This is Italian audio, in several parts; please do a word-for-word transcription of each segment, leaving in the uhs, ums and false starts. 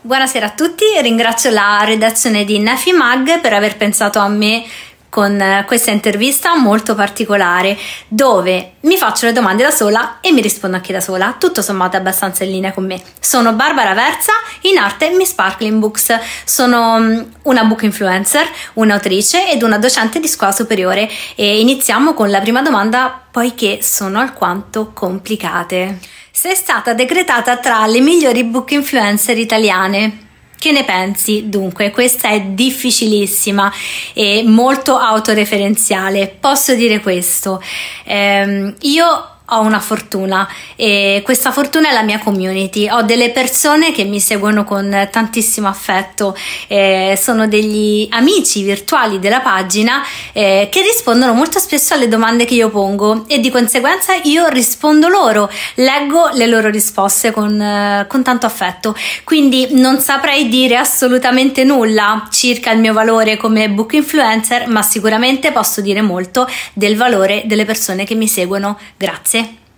Buonasera a tutti, ringrazio la redazione di Nefi Mag per aver pensato a me con questa intervista molto particolare, dove mi faccio le domande da sola e mi rispondo anche da sola, tutto sommato abbastanza in linea con me. Sono Barbara Verza, in arte Miss Sparkling Books, sono una book influencer, un'autrice ed una docente di scuola superiore e iniziamo con la prima domanda, poiché sono alquanto complicate. Sei stata decretata tra le migliori book influencer italiane. Che ne pensi? Dunque, questa è difficilissima e molto autoreferenziale. Posso dire questo. Ehm, io ho una fortuna e questa fortuna è la mia community. Ho delle persone che mi seguono con tantissimo affetto, eh, sono degli amici virtuali della pagina eh, che rispondono molto spesso alle domande che io pongo e di conseguenza io rispondo loro, leggo le loro risposte con, eh, con tanto affetto. Quindi non saprei dire assolutamente nulla circa il mio valore come book influencer, ma sicuramente posso dire molto del valore delle persone che mi seguono. Grazie.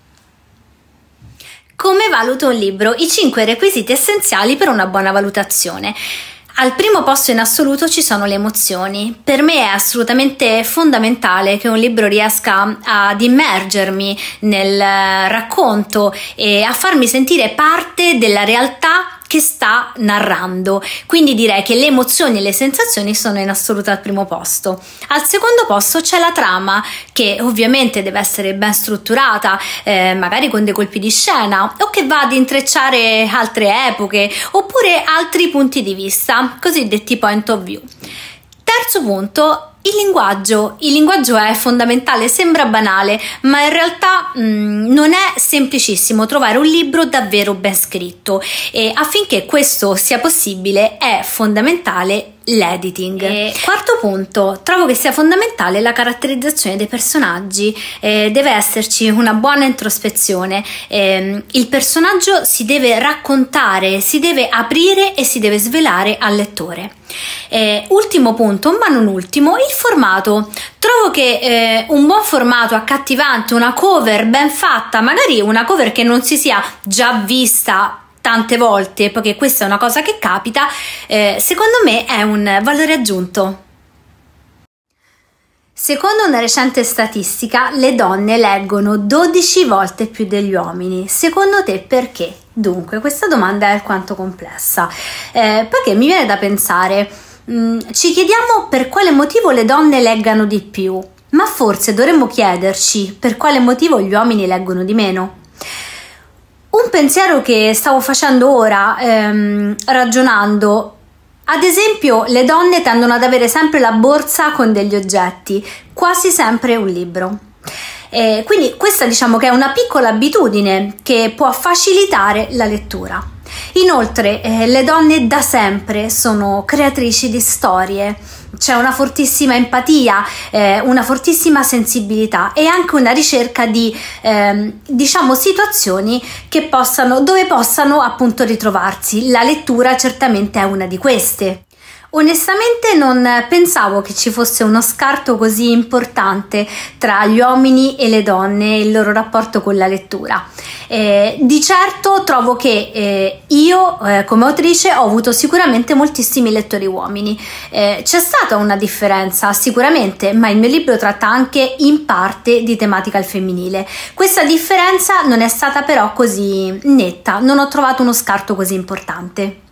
Come valuto un libro? I cinque requisiti essenziali per una buona valutazione. Al primo posto in assoluto ci sono le emozioni. Per me è assolutamente fondamentale che un libro riesca ad immergermi nel racconto e a farmi sentire parte della realtà che sta narrando, quindi direi che le emozioni e le sensazioni sono in assoluto al primo posto. Al secondo posto c'è la trama, che ovviamente deve essere ben strutturata, eh, magari con dei colpi di scena o che va ad intrecciare altre epoche oppure altri punti di vista, cosiddetti point of view. Terzo punto, il linguaggio. Il linguaggio è fondamentale, sembra banale, ma in realtà mh, non è semplicissimo trovare un libro davvero ben scritto e affinché questo sia possibile è fondamentale l'editing. E quarto punto, trovo che sia fondamentale la caratterizzazione dei personaggi, eh, deve esserci una buona introspezione, eh, il personaggio si deve raccontare, si deve aprire e si deve svelare al lettore. Eh, ultimo punto, ma non ultimo, il formato. Trovo che eh, un buon formato accattivante, una cover ben fatta, magari una cover che non si sia già vista tante volte, perché questa è una cosa che capita, eh, secondo me è un valore aggiunto. Secondo una recente statistica, le donne leggono dodici volte più degli uomini. Secondo te perché? Dunque, questa domanda è alquanto complessa, eh, perché mi viene da pensare, mh, ci chiediamo per quale motivo le donne leggano di più, ma forse dovremmo chiederci per quale motivo gli uomini leggono di meno. Un pensiero che stavo facendo ora, ehm, ragionando, ad esempio le donne tendono ad avere sempre la borsa con degli oggetti, quasi sempre un libro. Eh, quindi questa diciamo che è una piccola abitudine che può facilitare la lettura. Inoltre eh, le donne da sempre sono creatrici di storie, c'è una fortissima empatia, eh, una fortissima sensibilità e anche una ricerca di eh, diciamo situazioni che possano, dove possano appunto ritrovarsi. La lettura certamente è una di queste. Onestamente non pensavo che ci fosse uno scarto così importante tra gli uomini e le donne e il loro rapporto con la lettura. Eh, di certo trovo che eh, io eh, come autrice ho avuto sicuramente moltissimi lettori uomini. Eh, c'è stata una differenza sicuramente, ma il mio libro tratta anche in parte di tematica al femminile. Questa differenza non è stata però così netta, non ho trovato uno scarto così importante.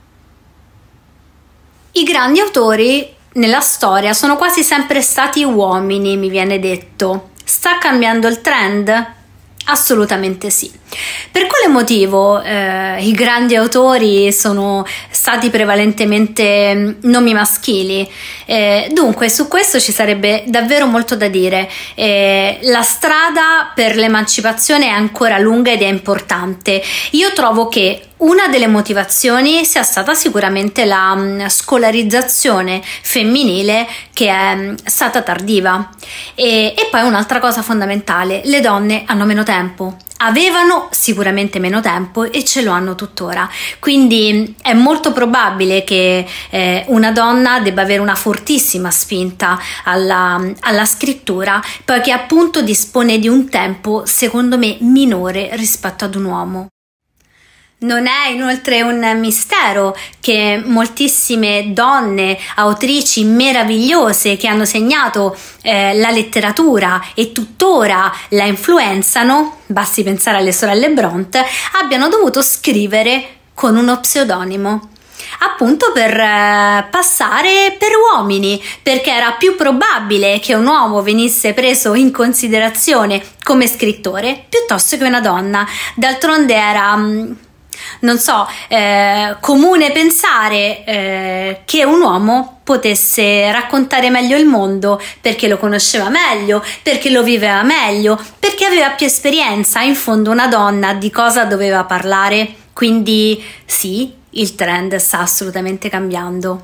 I grandi autori nella storia sono quasi sempre stati uomini, mi viene detto. Sta cambiando il trend? Assolutamente sì. Per quale motivo eh, i grandi autori sono stati prevalentemente nomi maschili? Eh, dunque, su questo ci sarebbe davvero molto da dire. Eh, la strada per l'emancipazione è ancora lunga ed è importante. Io trovo che una delle motivazioni sia stata sicuramente la um, scolarizzazione femminile che è um, stata tardiva e, e poi un'altra cosa fondamentale, le donne hanno meno tempo, avevano sicuramente meno tempo e ce lo hanno tuttora, quindi è molto probabile che eh, una donna debba avere una fortissima spinta alla, alla scrittura, poiché appunto dispone di un tempo secondo me minore rispetto ad un uomo. Non è inoltre un mistero che moltissime donne, autrici meravigliose che hanno segnato eh, la letteratura e tuttora la influenzano, basti pensare alle sorelle Brontë, abbiano dovuto scrivere con uno pseudonimo, appunto per eh, passare per uomini, perché era più probabile che un uomo venisse preso in considerazione come scrittore piuttosto che una donna. D'altronde era... Mh, non so, eh, comune pensare eh, che un uomo potesse raccontare meglio il mondo perché lo conosceva meglio, perché lo viveva meglio, perché aveva più esperienza. In fondo una donna di cosa doveva parlare? Quindi sì, il trend sta assolutamente cambiando.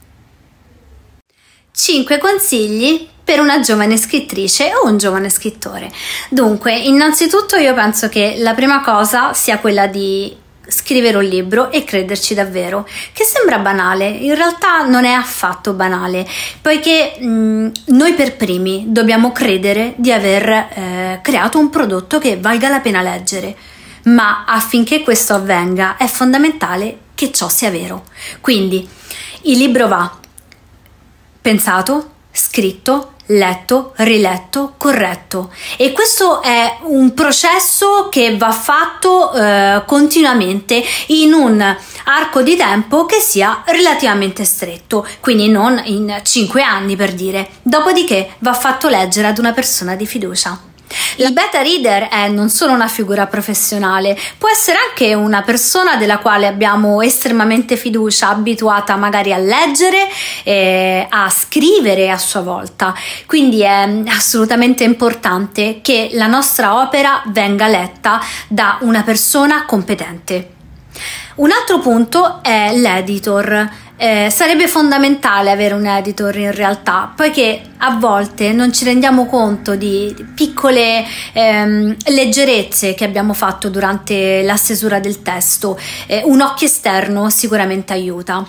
cinque consigli per una giovane scrittrice o un giovane scrittore. Dunque, innanzitutto io penso che la prima cosa sia quella di scrivere un libro e crederci davvero, che sembra banale, in realtà non è affatto banale, poiché mh, noi per primi dobbiamo credere di aver eh, creato un prodotto che valga la pena leggere, ma affinché questo avvenga è fondamentale che ciò sia vero. Quindi il libro va pensato, scritto, letto, riletto, corretto, e questo è un processo che va fatto eh, continuamente in un arco di tempo che sia relativamente stretto, quindi non in cinque anni per dire, dopodiché va fatto leggere ad una persona di fiducia. Il beta reader è non solo una figura professionale, può essere anche una persona della quale abbiamo estremamente fiducia, abituata magari a leggere e a scrivere a sua volta. Quindi è assolutamente importante che la nostra opera venga letta da una persona competente. Un altro punto è l'editor. Eh, sarebbe fondamentale avere un editor in realtà, poiché a volte non ci rendiamo conto di piccole ehm, leggerezze che abbiamo fatto durante la stesura del testo. Eh, un occhio esterno sicuramente aiuta.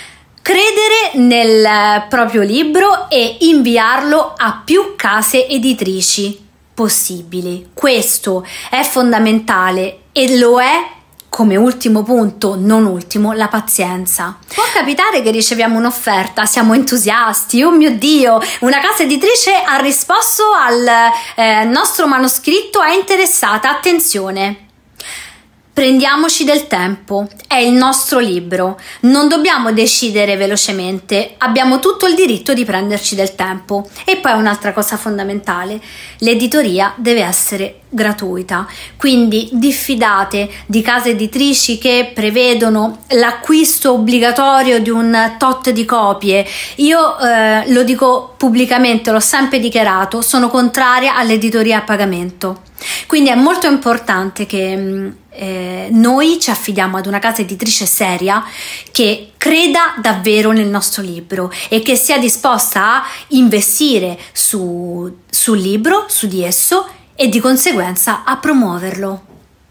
Credere nel proprio libro e inviarlo a più case editrici possibili. Questo è fondamentale e lo è. Come ultimo punto, non ultimo, la pazienza. Può capitare che riceviamo un'offerta, siamo entusiasti, oh mio Dio, una casa editrice ha risposto al eh, nostro manoscritto, è interessata, attenzione. Prendiamoci del tempo, è il nostro libro, non dobbiamo decidere velocemente, abbiamo tutto il diritto di prenderci del tempo. E poi un'altra cosa fondamentale, l'editoria deve essere gratuita, quindi diffidate di case editrici che prevedono l'acquisto obbligatorio di un tot di copie. Io eh, lo dico pubblicamente, l'ho sempre dichiarato, sono contraria all'editoria a pagamento. Quindi è molto importante che eh, noi ci affidiamo ad una casa editrice seria che creda davvero nel nostro libro e che sia disposta a investire su, sul libro, su di esso, e di conseguenza a promuoverlo.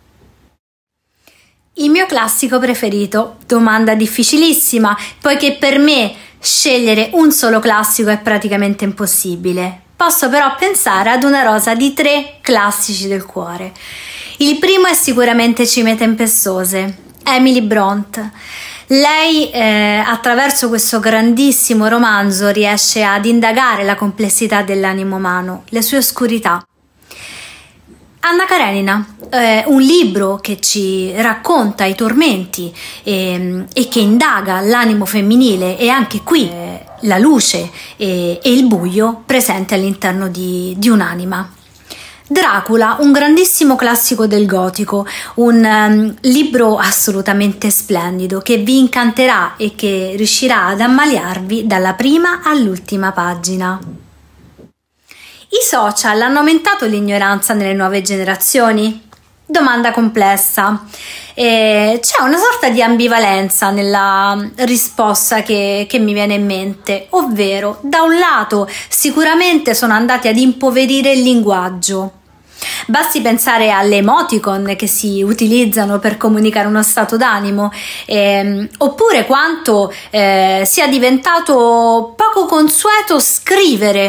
Il mio classico preferito, domanda difficilissima, poiché per me scegliere un solo classico è praticamente impossibile. Posso però pensare ad una rosa di tre classici del cuore. Il primo è sicuramente Cime tempestose, Emily Brontë. Lei eh, attraverso questo grandissimo romanzo riesce ad indagare la complessità dell'animo umano, le sue oscurità. Anna Karenina, eh, un libro che ci racconta i tormenti e, e che indaga l'animo femminile e anche qui eh, la luce e, e il buio presente all'interno di, di un'anima. Dracula, un grandissimo classico del gotico, un um, libro assolutamente splendido che vi incanterà e che riuscirà ad ammaliarvi dalla prima all'ultima pagina. I social hanno aumentato l'ignoranza nelle nuove generazioni? Domanda complessa. E c'è una sorta di ambivalenza nella risposta che, che mi viene in mente, ovvero da un lato sicuramente sono andati ad impoverire il linguaggio. Basti pensare alle emoticon che si utilizzano per comunicare uno stato d'animo, ehm, oppure quanto eh, sia diventato poco consueto scrivere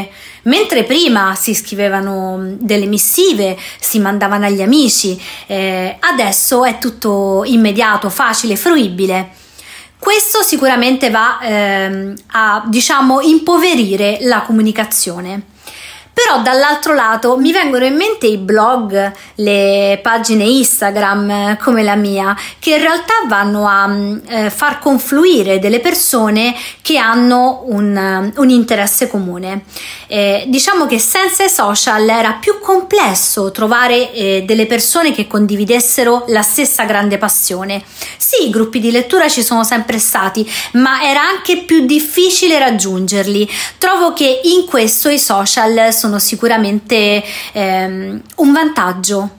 Mentre prima si scrivevano delle missive, si mandavano agli amici, eh, adesso è tutto immediato, facile, fruibile. Questo sicuramente va ehm, a, diciamo, impoverire la comunicazione. Però dall'altro lato mi vengono in mente i blog, le pagine Instagram come la mia, che in realtà vanno a eh, far confluire delle persone che hanno un, un interesse comune. Eh, diciamo che senza i social era più complesso trovare eh, delle persone che condividessero la stessa grande passione. Sì, i gruppi di lettura ci sono sempre stati, ma era anche più difficile raggiungerli. Trovo che in questo i social sono sono sicuramente ehm, un vantaggio.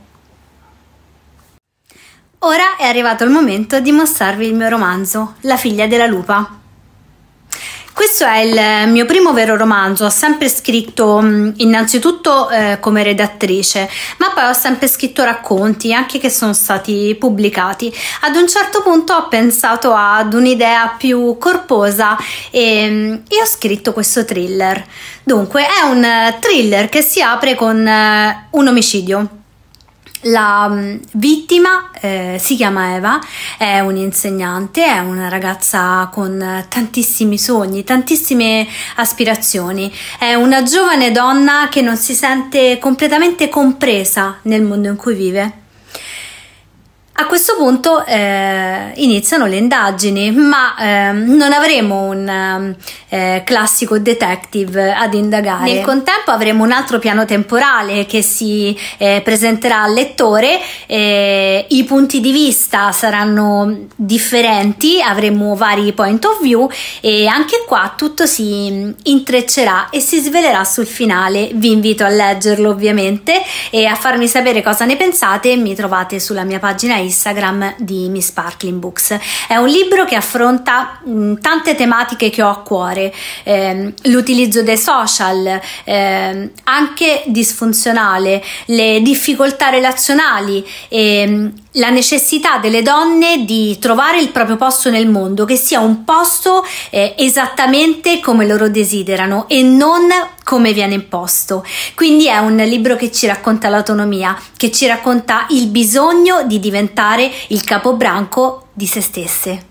Ora è arrivato il momento di mostrarvi il mio romanzo, La figlia della lupa. Questo è il mio primo vero romanzo. Ho sempre scritto innanzitutto eh, come redattrice, ma poi ho sempre scritto racconti, anche che sono stati pubblicati. Ad un certo punto ho pensato ad un'idea più corposa e, e ho scritto questo thriller. Dunque, è un thriller che si apre con eh, un omicidio. La um, vittima eh, si chiama Eva, è un'insegnante, è una ragazza con tantissimi sogni, tantissime aspirazioni, è una giovane donna che non si sente completamente compresa nel mondo in cui vive. A questo punto eh, iniziano le indagini, ma eh, non avremo un eh, classico detective ad indagare. Nel contempo avremo un altro piano temporale che si eh, presenterà al lettore, eh, i punti di vista saranno differenti, avremo vari point of view e anche qua tutto si intreccerà e si svelerà sul finale. Vi invito a leggerlo ovviamente e a farmi sapere cosa ne pensate. Mi trovate sulla mia pagina Instagram di Miss Sparkling Books. È un libro che affronta mh, tante tematiche che ho a cuore, eh, l'utilizzo dei social, eh, anche disfunzionale, le difficoltà relazionali e la necessità delle donne di trovare il proprio posto nel mondo, che sia un posto eh, esattamente come loro desiderano e non come viene imposto. Quindi è un libro che ci racconta l'autonomia, che ci racconta il bisogno di diventare il capobranco di se stesse.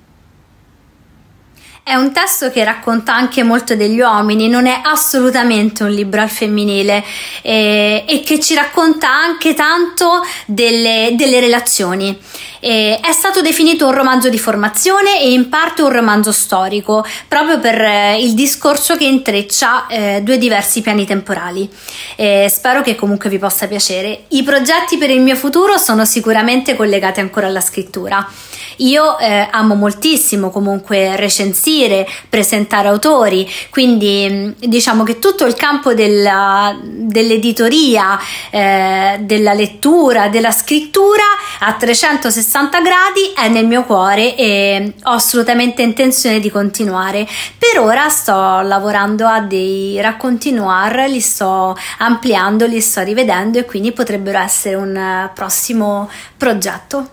È un testo che racconta anche molto degli uomini, non è assolutamente un libro al femminile eh, e che ci racconta anche tanto delle, delle relazioni. Eh, è stato definito un romanzo di formazione e in parte un romanzo storico, proprio per eh, il discorso che intreccia eh, due diversi piani temporali. Eh, spero che comunque vi possa piacere. I progetti per il mio futuro sono sicuramente collegati ancora alla scrittura. Io eh, amo moltissimo comunque recensire, presentare autori, quindi diciamo che tutto il campo della, dell'editoria, eh, della lettura, della scrittura a trecentosessanta gradi è nel mio cuore e ho assolutamente intenzione di continuare. Per ora sto lavorando a dei racconti noir, li sto ampliando, li sto rivedendo e quindi potrebbero essere un prossimo progetto.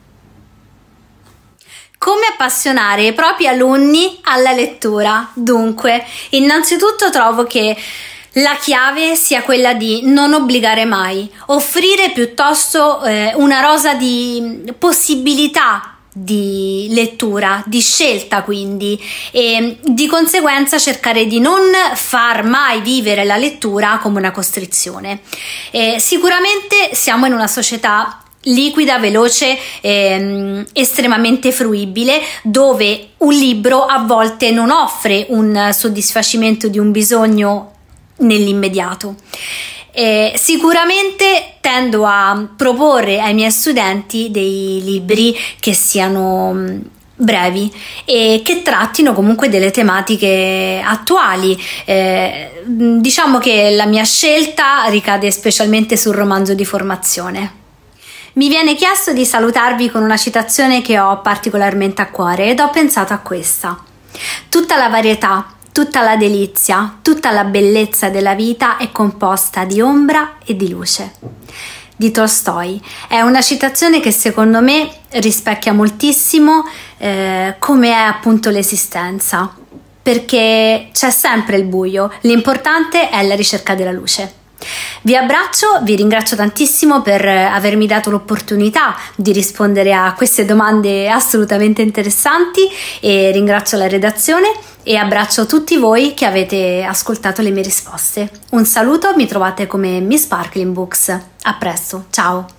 Come appassionare i propri alunni alla lettura? Dunque, innanzitutto trovo che la chiave sia quella di non obbligare mai, offrire piuttosto eh, una rosa di possibilità di lettura, di scelta quindi, e di conseguenza cercare di non far mai vivere la lettura come una costrizione. Eh, sicuramente siamo in una società liquida, veloce, ehm, estremamente fruibile, dove un libro a volte non offre un soddisfacimento di un bisogno nell'immediato. Eh, sicuramente tendo a proporre ai miei studenti dei libri che siano mh, brevi e che trattino comunque delle tematiche attuali. Eh, diciamo che la mia scelta ricade specialmente sul romanzo di formazione. Mi viene chiesto di salutarvi con una citazione che ho particolarmente a cuore ed ho pensato a questa. Tutta la varietà, tutta la delizia, tutta la bellezza della vita è composta di ombra e di luce. Di Tolstoj. È una citazione che secondo me rispecchia moltissimo eh, come è appunto l'esistenza. perché c'è sempre il buio, l'importante è la ricerca della luce. Vi abbraccio, vi ringrazio tantissimo per avermi dato l'opportunità di rispondere a queste domande assolutamente interessanti, e ringrazio la redazione e abbraccio tutti voi che avete ascoltato le mie risposte. Un saluto, mi trovate come Miss Sparkling Books. A presto, ciao!